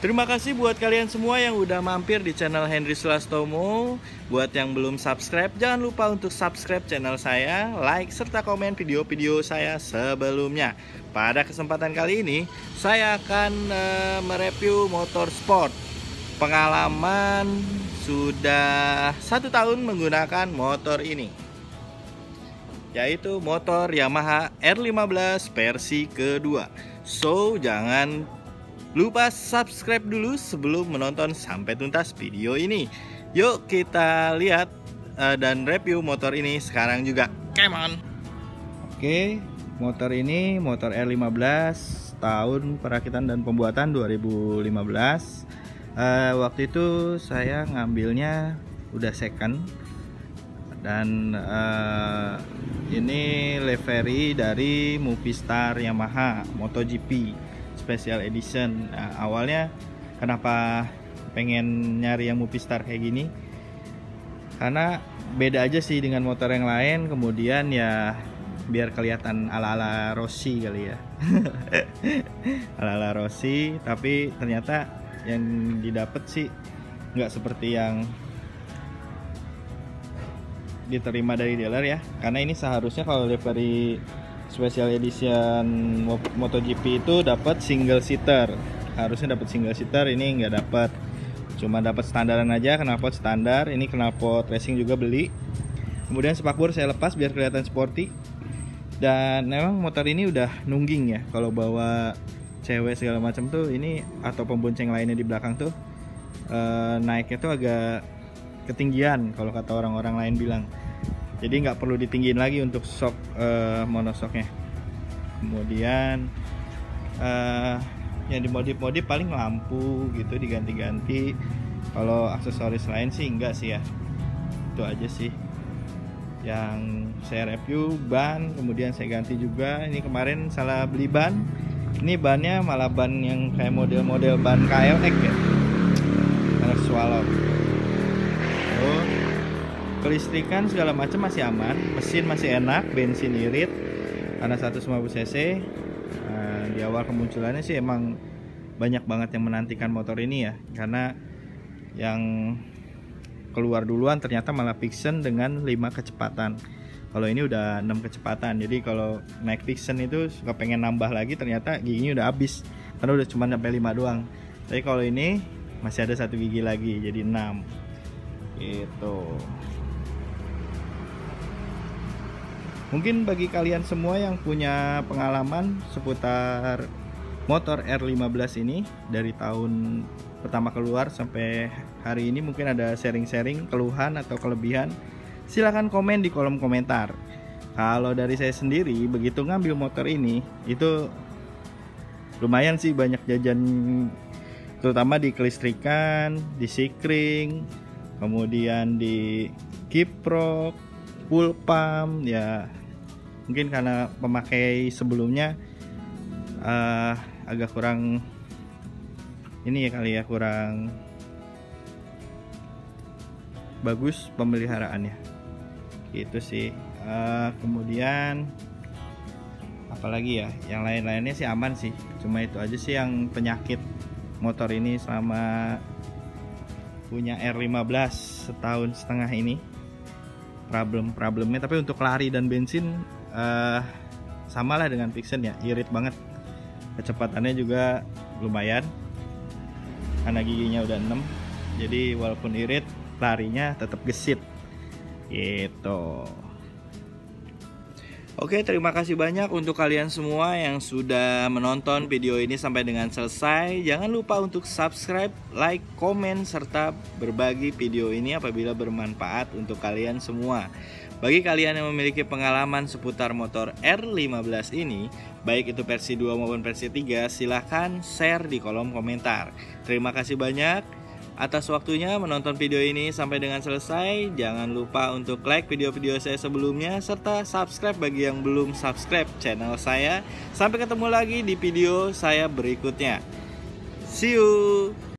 Terima kasih buat kalian semua yang udah mampir di channel Henry Sulastomo. Buat yang belum subscribe, jangan lupa untuk subscribe channel saya, like, serta komen video-video saya sebelumnya. Pada kesempatan kali ini, saya akan mereview motor sport. Pengalaman sudah 1 tahun menggunakan motor ini, yaitu motor Yamaha R15 versi kedua. So, jangan lupa subscribe dulu sebelum menonton sampai tuntas video ini. Yuk kita lihat dan review motor ini sekarang juga. Come on. Oke, motor ini motor R15 tahun perakitan dan pembuatan 2015. Waktu itu saya ngambilnya udah second, dan ini livery dari Movistar Yamaha MotoGP Special Edition. Nah, awalnya kenapa pengen nyari yang Movistar kayak gini, karena beda aja sih dengan motor yang lain. Kemudian ya biar kelihatan ala-ala Rossi kali ya. Ala-ala Rossi, tapi ternyata yang didapat sih nggak seperti yang diterima dari dealer ya. Karena ini seharusnya kalau livery Special Edition MotoGP itu dapat single seater, harusnya dapat single seater, ini nggak dapat, cuma dapat standaran aja, knalpot standar. Ini knalpot racing juga beli. Kemudian spakbor saya lepas biar kelihatan sporty, dan memang motor ini udah nungging ya kalau bawa cewek segala macam tuh. Ini atau pembonceng lainnya di belakang tuh naiknya tuh agak ketinggian kalau kata orang-orang lain bilang. Jadi nggak perlu ditinggiin lagi untuk shock monoshocknya. Kemudian yang dimodif-modif paling lampu gitu diganti-ganti. Kalau aksesoris lain sih enggak sih ya. Itu aja sih yang saya review. Ban kemudian saya ganti juga. Ini kemarin salah beli ban. Ini bannya malah ban yang kayak model-model ban KLX ya, karena swallow. Kelistrikan segala macam masih aman, mesin masih enak, bensin irit karena 150 cc. Di awal kemunculannya sih emang banyak banget yang menantikan motor ini ya, karena yang keluar duluan ternyata malah Vixen dengan 5 kecepatan. Kalau ini udah 6 kecepatan. Jadi kalau naik Vixen itu suka pengen nambah lagi, ternyata giginya udah habis karena udah cuma sampai 5 doang. Tapi kalau ini masih ada 1 gigi lagi, jadi 6 gitu. Mungkin bagi kalian semua yang punya pengalaman seputar motor R15 ini dari tahun pertama keluar sampai hari ini, mungkin ada sharing-sharing keluhan atau kelebihan, silahkan komen di kolom komentar. Kalau dari saya sendiri begitu ngambil motor ini itu lumayan sih banyak jajan, terutama di kelistrikan, di sikring, kemudian di kiprok, full pump ya. Mungkin karena pemakai sebelumnya agak kurang ini ya kali ya, kurang bagus pemeliharaannya gitu sih. Kemudian apalagi ya, yang lain-lainnya sih aman sih, cuma itu aja sih yang penyakit motor ini selama punya R15 setahun setengah ini, problemnya. Tapi untuk lari dan bensin samalah dengan Vixen ya, irit banget. Kecepatannya juga lumayan karena giginya udah 6, jadi walaupun irit larinya tetap gesit gitu. Oke, terima kasih banyak untuk kalian semua yang sudah menonton video ini sampai dengan selesai. Jangan lupa untuk subscribe, like, komen, serta berbagi video ini apabila bermanfaat untuk kalian semua. Bagi kalian yang memiliki pengalaman seputar motor R15 ini, baik itu versi 2 maupun versi 3, silahkan share di kolom komentar. Terima kasih banyak atas waktunya menonton video ini sampai dengan selesai. Jangan lupa untuk like video-video saya sebelumnya, serta subscribe bagi yang belum subscribe channel saya. Sampai ketemu lagi di video saya berikutnya. See you.